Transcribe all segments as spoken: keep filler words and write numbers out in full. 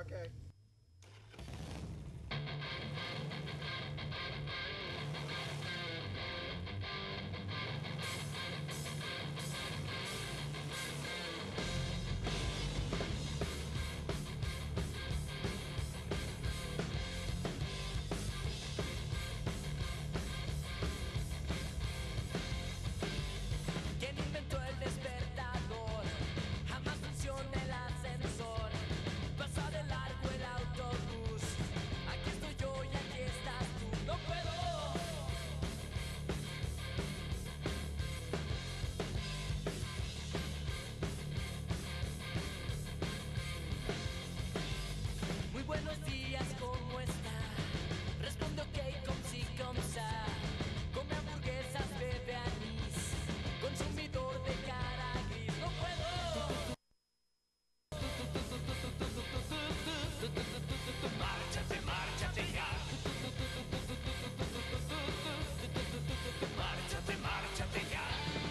Okay. ¿Quién inventó el despertador? Jamás funciona el ascensor. Pasa de largo el autobús. Aquí estoy yo y aquí estás tú. ¡No puedo! Muy buenos días, ¿cómo está? Responde ok, com si, com sa. Come hamburguesas, bebe anís. Consumidor de cara gris. ¡No puedo! Márchate, márchate ya. Márchate, márchate ya.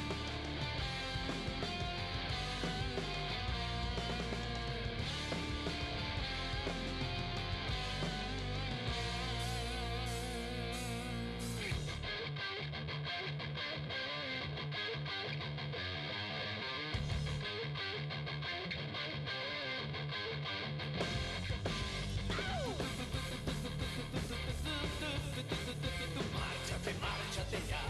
Márchate, márchate ya.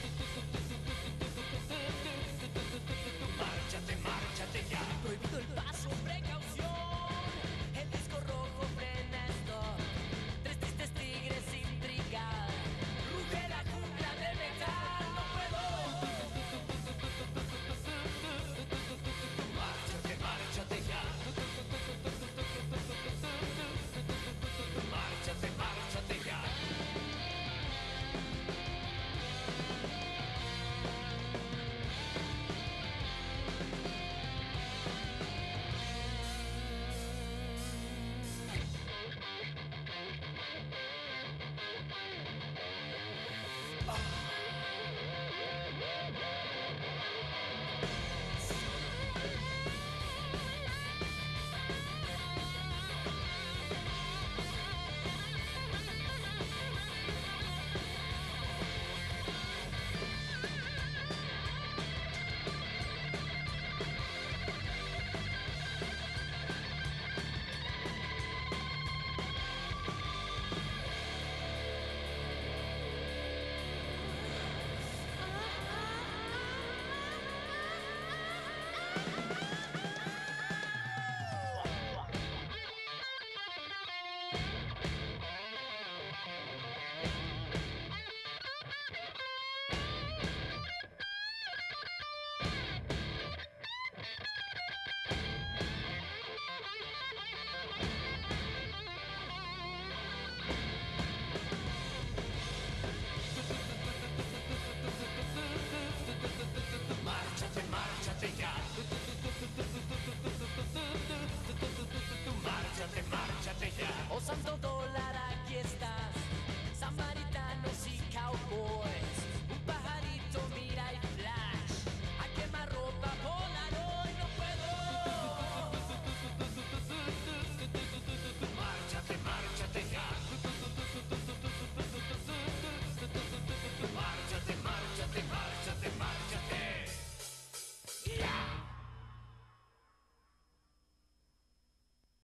Márchate, márchate ya. Prohibido el paso, precaución. El disco rojo frena stop. Tres tristes tigres sin brigar. Ruge la jungla de metal. No puedo. Márchate, márchate ya. Márchate, márchate ya. Ah!